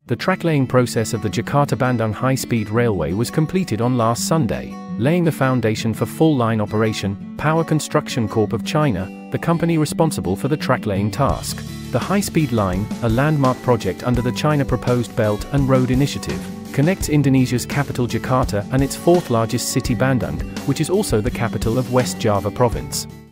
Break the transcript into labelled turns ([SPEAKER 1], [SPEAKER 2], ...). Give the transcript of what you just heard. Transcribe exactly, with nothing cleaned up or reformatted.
[SPEAKER 1] The track-laying process of the Jakarta-Bandung High Speed Railway was completed on last Sunday, laying the foundation for full-line operation. Power Construction Corp of China, the company responsible for the track-laying task. The high-speed line, a landmark project under the China Proposed Belt and Road Initiative, connects Indonesia's capital Jakarta and its fourth-largest city Bandung, which is also the capital of West Java Province.